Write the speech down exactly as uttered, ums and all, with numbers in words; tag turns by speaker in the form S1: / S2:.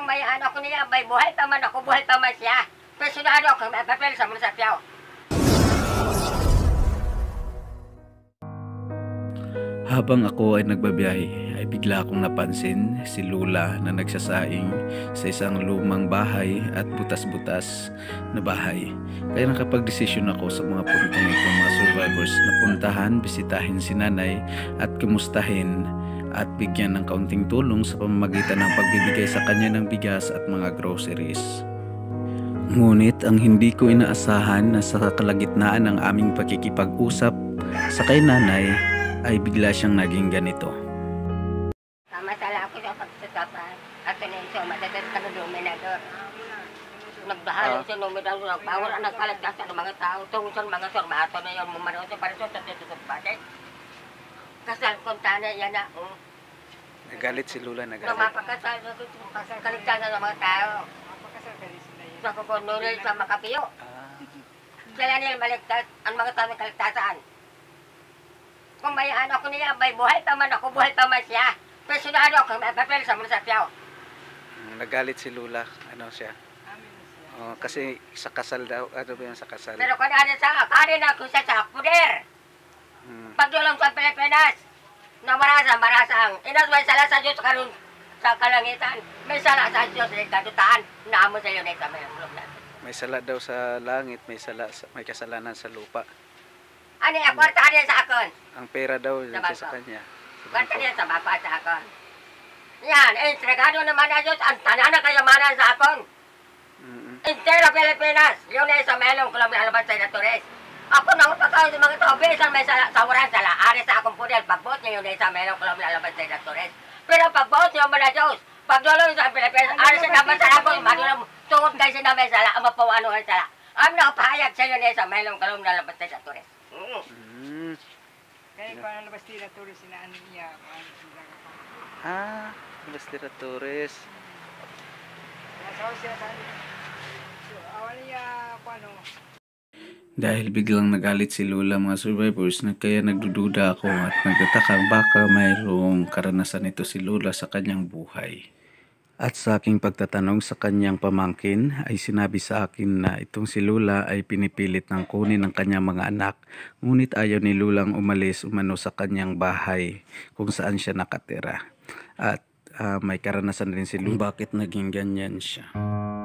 S1: may ano ko niya, may buhay pa man ako, buhay pa man siya. Personado ako, may papel sa munisipyo.
S2: Habang ako ay nagbabiyahe, ay bigla akong napansin si Lula na nagsasaing sa isang lumang bahay at butas-butas na bahay. Kaya nakapag-desisyon ako sa mga puntong ito, mga survivors, na puntahan, bisitahin si nanay at kumustahin at bigyan ng kaunting tulong sa pamamagitan ng pagbibigay sa kanya ng bigas at mga groceries. Ngunit ang hindi ko inaasahan na sa kalagitnaan ng aming pakikipag-usap sa kay nanay ay bigla siyang naging ganito.
S1: Masala ako sa pagsasapan. At ito na iso, matatas ka na dominador. Nagbahal sa nominador, nagbawal ang nagkalagdas ng mga tao. Tungkol sa mga sorbato na yun, mumaraw sa para sa tatutog batin. Kasal kontana yan na. Um.
S2: Nagalit si Lula, nagalit.
S1: Mapakasal sa kaligtasan ng mga tao. Sa kukunulil sa makapiyo. Sila nila maligtas, ang mga tao ng kaligtasan. Kung may ano ko niya, may buhay pa man ako, buhay pa man siya. Personado ako, may papel sa munisipyo.
S2: Nagalit si Lula, ano siya? Oh, kasi sa kasal daw, ano ba yung sa kasal?
S1: Pero kung ano sa, kanin ako siya sa puder.
S2: Hmm.
S1: Pagdulong sa Pilipinas, na marasang, marasang. Inas may sala sa Diyos karon sa kalangitan. May sala sa Diyos sa kadutaan. Naamo sa iyo na ito, may ulog natin.
S2: May sala daw sa langit, may sala, may kasalanan sa lupa.
S1: Ano yung kwarta niya sa akon?
S2: Ang pera daw
S1: Sa
S2: sa, sa
S1: bangko.
S2: kanya.
S1: Kwarta niya sa bako at sa akon. Yan, entregado naman na Diyos ang tanan na kayamanan sa akon.
S2: Mm-hmm.
S1: Entero Pilipinas, yun ay sa melong kulam na alabas sa Natures. Ako nang pagkaw sa mga tao, bisan may sala, sawaran sala, ari sa akong pudel, pagbot niya yun ay sa melong kulam na alabas sa Natures. Pero pagbot niya man na Diyos, pagdulong sa Pilipinas, ari sa naman sa akong, madulang tungod kayo sa naman sala, ang mapawanuhan sala. Ang nakapahayag sa yun ay sa melong kulam na alabas sa Natures. Mm.
S2: Mm.
S3: Kaya kung ano labas tira turis sinaan niya, ano sila.
S2: Ah, Los Tiradores.
S3: Nasaw siya sa so, awan niya kung ano.
S2: Dahil biglang nagalit si Lula, mga survivors, na kaya nagdududa ako at nagtataka baka mayroong karanasan ito si Lula sa kanyang buhay. At sa aking pagtatanong sa kanyang pamangkin ay sinabi sa akin na itong si Lula ay pinipilit ng kunin ng kanyang mga anak. Ngunit ayaw ni Lulang umalis umano sa kanyang bahay kung saan siya nakatira. At uh, may karanasan rin si Lula bakit naging ganyan siya.